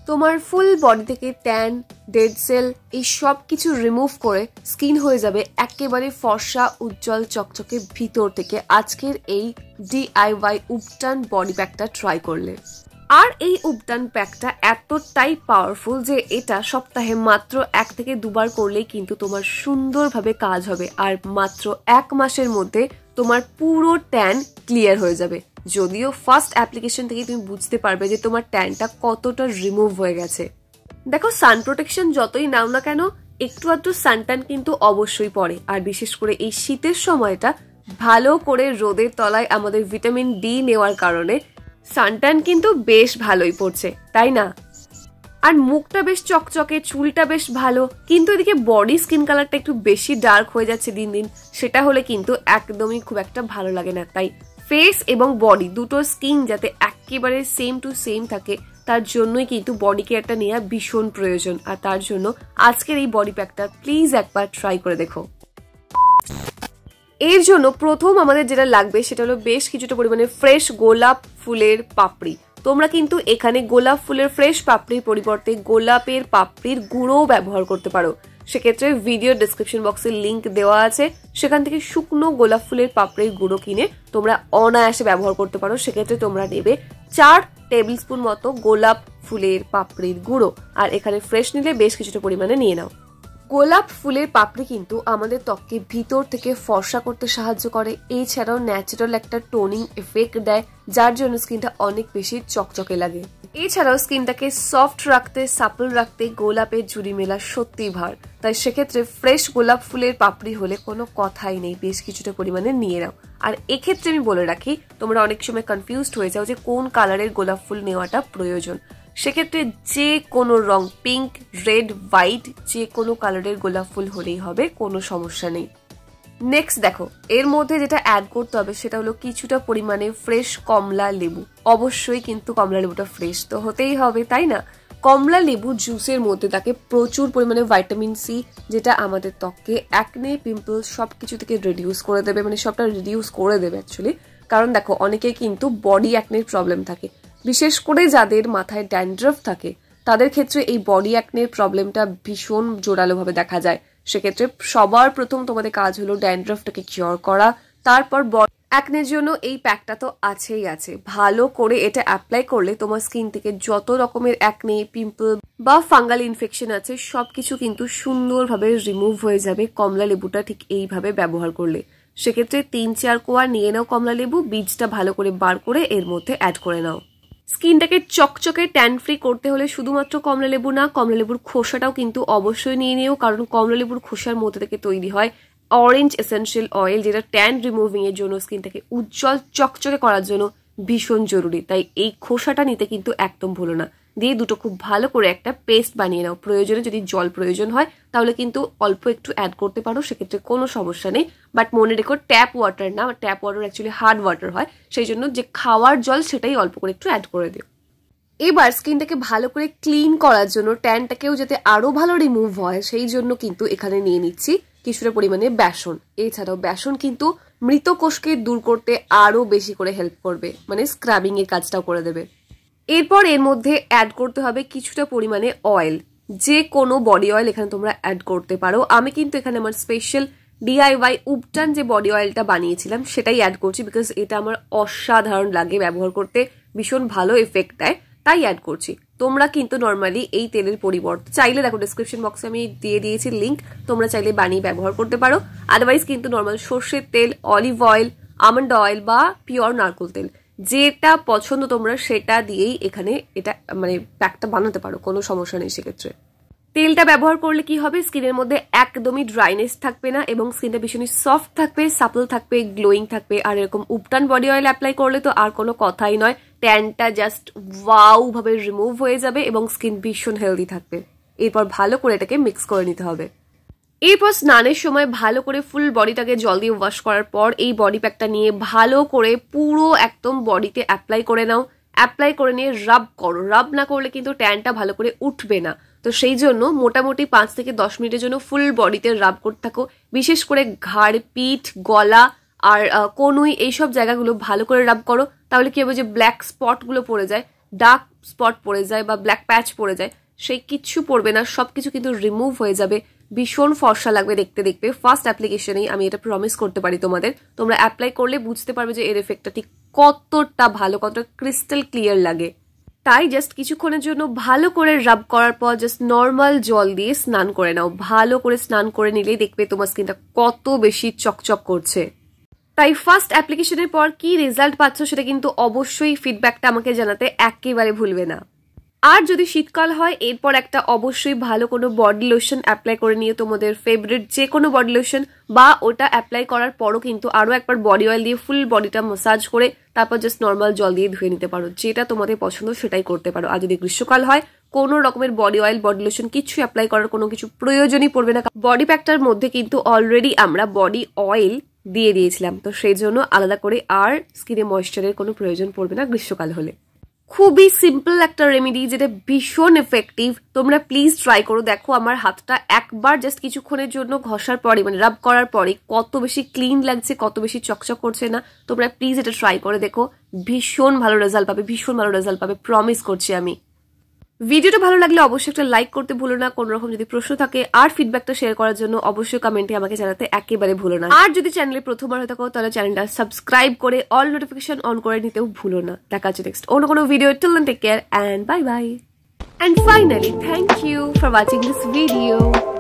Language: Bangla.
তোমার ফুল বডি থেকে ট্যান, ডেড সেল এই সব কিছু রিমুভ করে স্কিন হয়ে যাবে একেবারে ফর্সা, উজ্জ্বল, চকচকে ভিতর থেকে আজকের এই DIY উপটান বডি প্যাকটা ট্রাই করলে। আর এই উপটান প্যাকটা এতটাই পাওয়ারফুল যে এটা সপ্তাহে মাত্র 1 থেকে 2 বার করলেই কিন্তু তোমার সুন্দরভাবে কাজ হবে, আর মাত্র 1 মাসের মধ্যে তোমার পুরো ট্যান ক্লিয়ার হয়ে যাবে। যদিও ফার্স্ট অ্যাপ্লিকেশন থেকে তুমি বুঝতে পারবে যে তোমার ট্যানটা কতটা রিমুভ হয়ে গেছে। দেখো, সান প্রোটেকশন যতই নাও না কেন একটু আধটু সানট্যান কিন্তু অবশ্যই পড়ে, আর বিশেষ করে এই শীতের সময়টা ভালো করে রোদের তলায় আমাদের ভিটামিন ডি নেওয়ার কারণে সানট্যান কিন্তু বেশ ভালোই পড়ছে, তাই না? আর মুখটা বেশ চকচকে, চুলটা বেশ ভালো, কিন্তু এদিকে বডি স্কিন কালারটা একটু বেশি ডার্ক হয়ে যাচ্ছে দিন দিন, সেটা হলে কিন্তু একদমই খুব একটা ভালো লাগে না। তাই ফেস এবং বডি দুটো স্কিন যাতে একেবারে সেম টু সেম থাকে তার জন্যই কিন্তু বডি কেয়ারটা নেওয়া ভীষণ প্রয়োজন। আর তার জন্য আজকের এই বডি প্যাকটা প্লিজ একবার ট্রাই করে দেখো। এর জন্য প্রথম আমাদের যেটা লাগবে সেটা হলো বেশ কিছুটা পরিমাণে ফ্রেশ গোলাপ ফুলের পাপড়ি। তোমরা কিন্তু এখানে গোলাপ ফুলের ফ্রেশ পাপড়ির পরিবর্তে গোলাপের পাপড়ির গুঁড়োও ব্যবহার করতে পারো। সেক্ষেত্রে ভিডিও ডেসক্রিপশন বক্সে লিঙ্ক দেওয়া আছে, সেখান থেকে শুকনো গোলাপ ফুলের পাপড়ির গুঁড়ো কিনে তোমরা অনায়াসে ব্যবহার করতে পারো। সেক্ষেত্রে তোমরা নেবে 4 টেবিল স্পুন মতো গোলাপ ফুলের পাপড়ির গুঁড়ো, আর এখানে ফ্রেশ নিলে বেশ কিছুটা পরিমাণে নিয়ে নাও। গোলাপ ফুলের পাপড়ি কিন্তু আমাদের ত্বককে ভিতর থেকে ফর্সা করতে সাহায্য করে, এছাড়াও ন্যাচারাল একটা টোনিং এফেক্ট দেয়, যার জন্য স্কিনটা অনেক বেশি চকচকে লাগে। এছাড়াও স্কিনটাকে সফট রাখতে, সাপল রাখতে গোলাপের জুড়ি মেলা সত্যিই ভার। তাই সেক্ষেত্রে ফ্রেশ গোলাপ ফুলের পাপড়ি হলে কোনো কথাই নেই, বেশ কিছুটা পরিমাণে নিয়ে নাও। আর এক্ষেত্রে আমি বলে রাখি, তোমরা অনেক সময় কনফিউজড হয়ে যাও যে কোন কালারের গোলাপ ফুল নেওয়াটা প্রয়োজন। সেক্ষেত্রে যে কোনো রং, পিঙ্ক, রেড, হোয়াইট, যে কোনো কালারের গোলাপ ফুল হলেই হবে, কোনো সমস্যা নেই। নেক্সট দেখো, এর মধ্যে যেটা অ্যাড করতে হবে সেটা হলো কিছুটা পরিমাণে ফ্রেশ কমলা লেবু। অবশ্যই কিন্তু কমলা লেবুটা ফ্রেশ তো হতেই হবে, তাই না? কমলা লেবু জুসের মধ্যে থাকে প্রচুর পরিমাণে ভাইটামিন সি, যেটা আমাদের ত্বককে অ্যাকনে, পিম্পলস সবকিছু থেকে রিডিউস করে দেবে, মানে সবটা রিডিউস করে দেবে অ্যাকচুয়ালি। কারণ দেখো, অনেকেই কিন্তু বডি অ্যাকনের প্রবলেম থাকে, বিশেষ করে যাদের মাথায় ড্যান্ড্রফ থাকে তাদের ক্ষেত্রে এই বডি অ্যাকনের প্রবলেমটা ভীষণ জোরালোভাবে দেখা যায়। সেক্ষেত্রে সবার প্রথম তোমাদের কাজ হলো ড্যান্ড্রফটাকে কিওর করা, তারপর অ্যাকনের জন্য এই প্যাকটা তো আছেই আছে। ভালো করে এটা অ্যাপ্লাই করলে তোমার স্কিন থেকে যত রকমের অ্যাকনে, পিম্পল বা ফাঙ্গাল ইনফেকশন আছে সবকিছু কিন্তু সুন্দরভাবে রিমুভ হয়ে যাবে কমলা লেবুটা ঠিক এইভাবে ব্যবহার করলে। সেক্ষেত্রে 3-4 কোয়া নিয়ে নাও কমলা লেবু, বীজটা ভালো করে বার করে এর মধ্যে অ্যাড করে নাও। স্কিনটাকে চকচকে ট্যান ফ্রি করতে হলে শুধুমাত্র কমলা লেবু না, কমলা লেবুর খোসাটাও কিন্তু অবশ্যই নিয়ে নিও, কারণ কমলা লেবুর খোসার মধ্যে থেকে তৈরি হয় অরেঞ্জ এসেনশিয়াল অয়েল, যেটা ট্যান রিমুভিং এর জন্য, স্কিনটাকে উজ্জ্বল চকচকে করার জন্য ভীষণ জরুরি। তাই এই খোসাটা নিতে কিন্তু একদম ভুলো না। দিয়ে দুটো খুব ভালো করে একটা পেস্ট বানিয়ে নাও। প্রয়োজনে যদি জল প্রয়োজন হয় তাহলে কিন্তু অল্প একটু অ্যাড করতে পারো, সেক্ষেত্রে কোনো সমস্যা নেই। বাট মনে রেখো, ট্যাপ ওয়াটার না, tap water actually hard water হয়, সেই জন্য যে খাওয়ার জল সেটাই অল্প করে একটু অ্যাড করে দিও। এবার স্কিনটাকে ভালো করে ক্লিন করার জন্য, ট্যানটাকেও যাতে আরো ভালো রিমুভ হয় সেই জন্য কিন্তু এখানে নিয়ে নিচ্ছি কিছুটা পরিমাণে বেসন। এছাড়াও বেসন কিন্তু মৃত কোষকে দূর করতে আরো বেশি করে হেল্প করবে, মানে স্ক্রাবিং এর কাজটাও করে দেবে। এরপর এর মধ্যে অ্যাড করতে হবে কিছুটা পরিমাণে অয়েল, যে কোনো বডি অয়েল এখানে তোমরা অ্যাড করতে পারো। আমি কিন্তু এখানে আমার স্পেশাল DIY উপটান যে বডি অয়েলটা বানিয়েছিলাম সেটাই অ্যাড করছি, বিকজ এটা আমার অসাধারণ লাগে ব্যবহার করতে, ভীষণ ভালো এফেক্ট দেয়, তাই অ্যাড করছি। তোমরা কিন্তু নর্মালি এই তেলের পরিবর্তে চাইলে, দেখো ডেসক্রিপশন বক্সে আমি দিয়ে দিয়েছি লিঙ্ক, তোমরা চাইলে বানিয়ে ব্যবহার করতে পারো। আদারওয়াইজ কিন্তু নর্মাল সর্ষের তেল, অলিভ অয়েল, আমন্ড অয়েল বা পিওর নারকেল তেল, যেটা পছন্দ তোমরা সেটা দিয়েই এখানে এটা মানে প্যাকটা বানাতে পারো, কোনো সমস্যা নেই। সেক্ষেত্রে তেলটা ব্যবহার করলে কি হবে, স্কিনের মধ্যে একদমই ড্রাইনেস থাকবে না এবং স্কিনটা ভীষণই সফট থাকবে, সাপল থাকবে, গ্লোয়িং থাকবে। আর এরকম উপটান বডি অয়েল অ্যাপ্লাই করলে তো আর কোনো কথাই নয়, ট্যানটা জাস্ট ওয়াও ভাবে রিমুভ হয়ে যাবে এবং স্কিন ভীষণ হেলদি থাকবে। এরপর ভালো করে এটাকে মিক্স করে নিতে হবে। এরপর স্নানের সময় ভালো করে ফুল বডিটাকে জল দিয়ে ওয়াশ করার পর এই বডি প্যাকটা নিয়ে ভালো করে পুরো একদম বডিতে অ্যাপ্লাই করে নাও। অ্যাপ্লাই করে নিয়ে রাব করো, রাব না করলে কিন্তু ট্যানটা ভালো করে উঠবে না। তো সেই জন্য মোটামুটি 5 থেকে 10 মিনিটের জন্য ফুল বডিতে রাব করতে থাকো, বিশেষ করে ঘাড়, পিঠ, গলা আর কনুই এইসব জায়গাগুলো ভালো করে রাব করো। তাহলে কি হবে, যে ব্ল্যাক স্পটগুলো পড়ে যায়, ডার্ক স্পট পড়ে যায় বা ব্ল্যাক প্যাচ পড়ে যায়, সেই কিচ্ছু পড়বে না, সবকিছু কিন্তু রিমুভ হয়ে যাবে। ভীষণ ফর্সা লাগবে দেখতে দেখতে। ফার্স্ট অ্যাপ্লিকেশনেই আমি এটা প্রমিস করতে পারি তোমাদের। তোমরা অ্যাপ্লাই করলে বুঝতে পারবে যে এর এফেক্টটা ঠিক কতটা ভালো, কতটা ক্রিস্টাল ক্লিয়ার লাগে। তাই জাস্ট কিছুক্ষণের জন্য ভালো করে রাব করার পর জাস্ট নর্মাল জল দিয়ে স্নান করে নাও। ভালো করে স্নান করে নিলেই দেখবে তোমার স্কিনটা কত বেশি চকচক করছে। তাই ফার্স্ট অ্যাপ্লিকেশনের পর কি রেজাল্ট পাচ্ছ সেটা কিন্তু অবশ্যই ফিডব্যাকটা আমাকে জানাতে একেবারে ভুলবে না। আর যদি শীতকাল হয় এরপর একটা অবশ্যই ভালো কোনো বডি লোশন অ্যাপ্লাই করে নিয়ে তোমাদের ফেভারিট যে কোনো বডি লোশন, বা ওটা অ্যাপ্লাই করার পরও কিন্তু আরও একবার বডি অয়েল দিয়ে ফুল বডিটা ম্যাসাজ করে তারপর জাস্ট নর্মাল জল দিয়ে ধুয়ে নিতে পারো। যেটা তোমাদের পছন্দ সেটাই করতে পারো। আর যদি গ্রীষ্মকাল হয় কোনো রকমের বডি অয়েল বডি লোশন কিছু অ্যাপ্লাই করার কোনো কিছু প্রয়োজনই পড়বে না। বডি প্যাকটার মধ্যে কিন্তু অলরেডি আমরা বডি অয়েল দিয়ে দিয়েছিলাম, তো সেই জন্য আলাদা করে আর স্কিনে ময়েশ্চারের কোনো প্রয়োজন পড়বে না গ্রীষ্মকাল হলে। খুবই সিম্পল একটা রেমেডি যেটা ভীষণ এফেক্টিভ। তোমরা প্লিজ ট্রাই করো। দেখো আমার হাতটা একবার জাস্ট কিছুক্ষণের জন্য ঘষার পরে মানে রাব করার পরে কত বেশি ক্লিন লাগছে, কত বেশি চকচক করছে না। তোমরা প্লিজ এটা ট্রাই করে দেখো, ভীষণ ভালো রেজাল্ট পাবে, ভীষণ ভালো রেজাল্ট পাবে, প্রমিস করছি আমি। ভিডিওটা ভালো লাগলে অবশ্যই একটা লাইক করতে ভুলো না। কোনো রকম যদি প্রশ্ন থাকে আর ফিডব্যাকটা শেয়ার করার জন্য অবশ্যই কমেন্টে আমাকে জানাতে একেবারে ভুলো না। আর যদি চ্যানেলে প্রথমবার হয়ে থাকো তাহলে চ্যানেলটা সাবস্ক্রাইব করে অল নোটিফিকেশন অন করে নিতেও ভুলো না। দেখা হচ্ছে নেক্সট অন্য কোনো video. Till then take care and bye bye. And finally, thank you for watching this video.